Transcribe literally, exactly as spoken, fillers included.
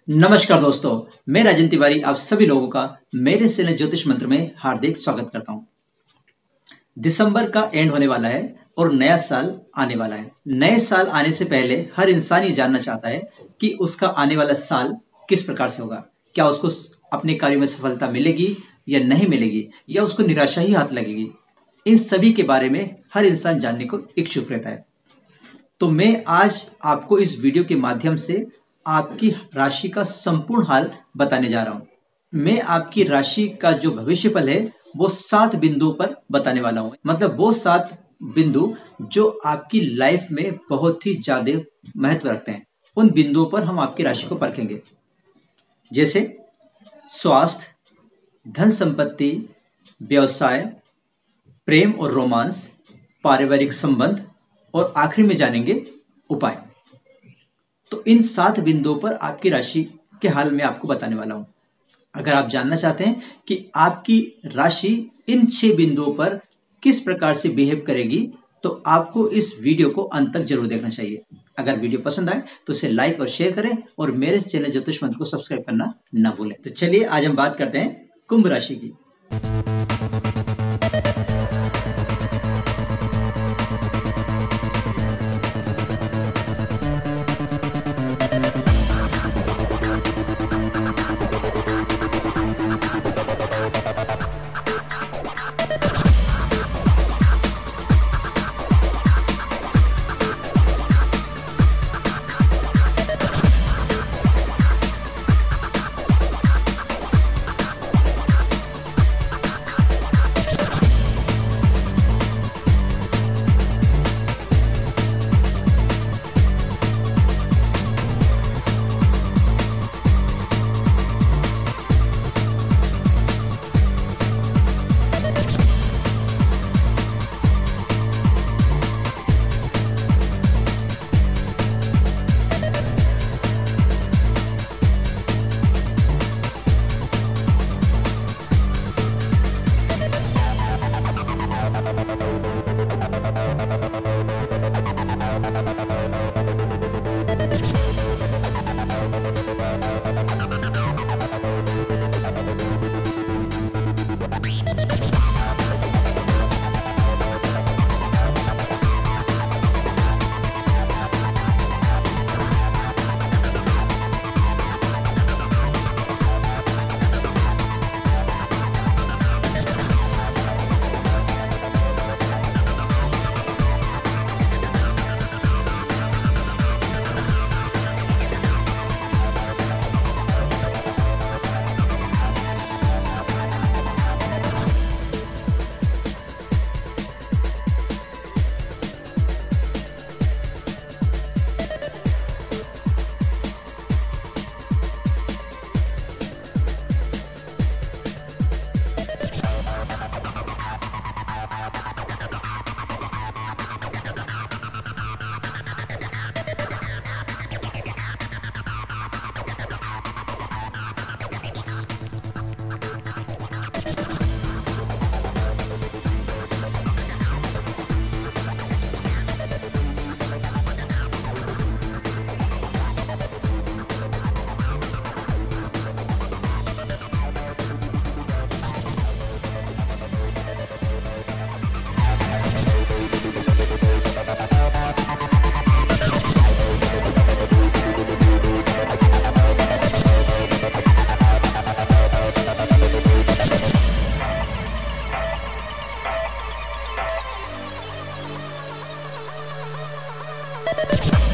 नमस्कार दोस्तों, मैं राजन तिवारी आप सभी लोगों का मेरे चैनल ज्योतिष मंत्र में हार्दिक स्वागत करता हूं। दिसंबर का एंड होने वाला है और नया साल आने वाला है। नए साल आने से पहले हर इंसान ये जानना चाहता है कि उसका आने वाला साल किस प्रकार से होगा। क्या उसको अपने कार्यों में सफलता मिलेगी या नहीं मिलेगी, या उसको निराशा ही हाथ लगेगी। इन सभी के बारे में हर इंसान जानने को इच्छुक रहता है। तो मैं आज आपको इस वीडियो के माध्यम से आपकी राशि का संपूर्ण हाल बताने जा रहा हूं। मैं आपकी राशि का जो भविष्यफल है वो सात बिंदुओं पर बताने वाला हूं। मतलब वो सात बिंदु जो आपकी लाइफ में बहुत ही ज्यादा महत्व रखते हैं। उन बिंदुओं पर हम आपकी राशि को परखेंगे, जैसे स्वास्थ्य, धन संपत्ति, व्यवसाय, प्रेम और रोमांस, पारिवारिक संबंध, और आखिर में जानेंगे उपाय। तो इन सात बिंदुओं पर आपकी राशि के हाल में आपको बताने वाला हूं। अगर आप जानना चाहते हैं कि आपकी राशि इन छह बिंदुओं पर किस प्रकार से बिहेव करेगी, तो आपको इस वीडियो को अंत तक जरूर देखना चाहिए। अगर वीडियो पसंद आए तो इसे लाइक और शेयर करें और मेरे चैनल ज्योतिष मंत्र को सब्सक्राइब करना ना भूलें। तो चलिए आज हम बात करते हैं कुंभ राशि की। You